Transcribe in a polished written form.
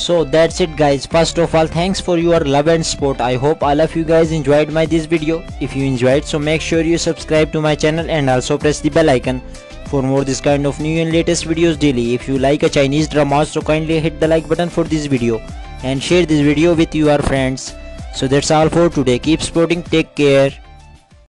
So that's it guys. First of all, thanks for your love and support. I hope all of you guys enjoyed this video. If you enjoyed, so make sure you subscribe to my channel and also press the bell icon for more this kind of new and latest videos daily. If you like a Chinese drama, so kindly hit the like button for this video and share this video with your friends. So that's all for today. Keep supporting. Take care.